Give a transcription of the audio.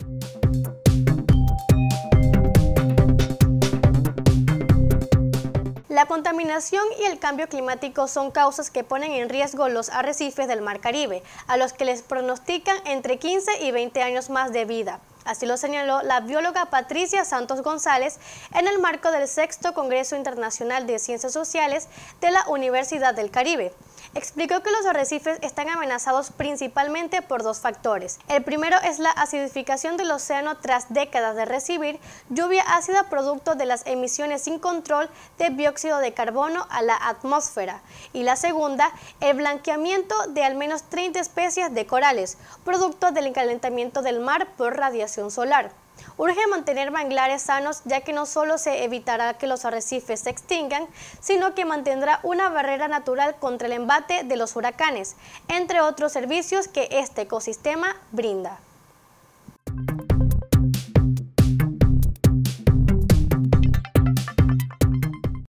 La contaminación y el cambio climático son causas que ponen en riesgo los arrecifes del Mar Caribe, a los que les pronostican entre 15 y 20 años más de vida. Así lo señaló la bióloga Patricia Santos González en el marco del 6º Congreso Internacional de Ciencias Sociales de la Universidad del Caribe. Explicó que los arrecifes están amenazados principalmente por dos factores. El primero es la acidificación del océano tras décadas de recibir lluvia ácida producto de las emisiones sin control de dióxido de carbono a la atmósfera. Y la segunda, el blanqueamiento de al menos 30 especies de corales, producto del calentamiento del mar por radiación solar. Urge mantener manglares sanos, ya que no solo se evitará que los arrecifes se extingan, sino que mantendrá una barrera natural contra el embate de los huracanes, entre otros servicios que este ecosistema brinda.